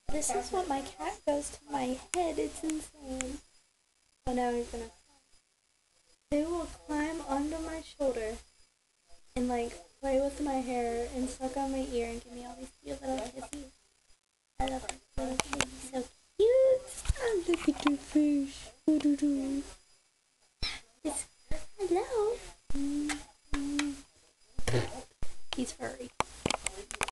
This is what my cat does to my head. It's insane. Oh, now he's gonna. They will climb under my shoulder and like play with my hair and suck on my ear and give me all these cute little